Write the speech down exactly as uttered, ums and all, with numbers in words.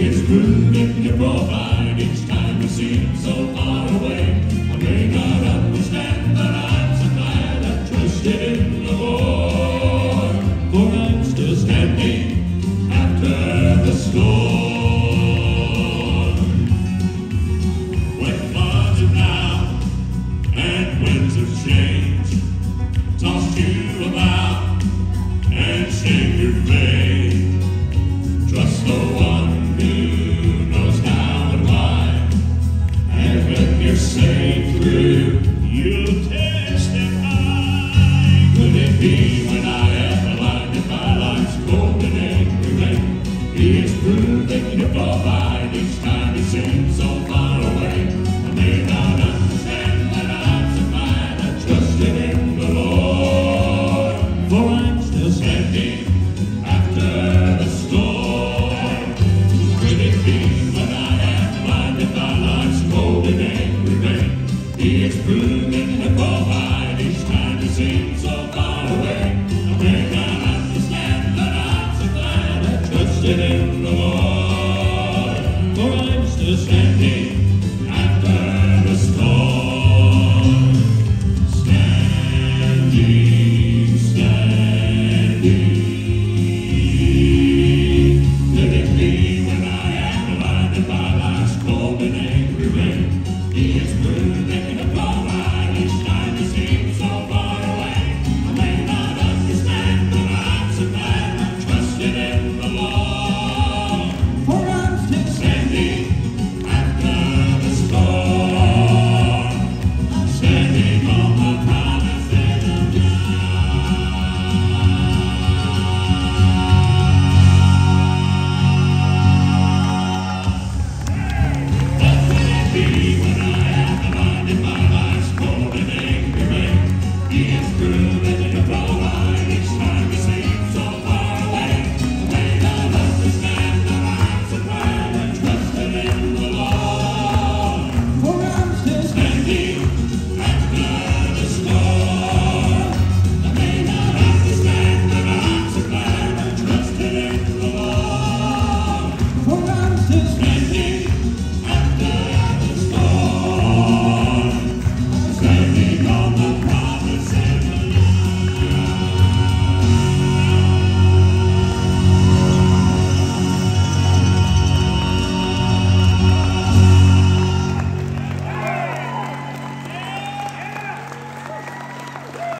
is proving to provide each time you seem so far away. I may not understand, but I'm so glad I trusted in the Lord. For I'm still standing after the storm. When floods are down and winds of change toss you about and shake your faith, trust the one who knows how and why, and when you're safe through, you'll testify. Could it be when I am blinded by life's cold and angry rain, He is proving to provide each time He seems so far away? I may not understand, but I'm so glad I trusted in the Lord. For I'm still standing after the storm. Could it be when I am blinded by life's cold and angry rain, He is proving to provide each time He seems so far away? I may not understand, but I'm so glad I trusted in the Lord. For I'm still standing